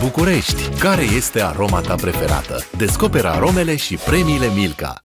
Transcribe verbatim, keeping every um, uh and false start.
București. Care este aroma ta preferată? Descoperă aromele și premiile Milka.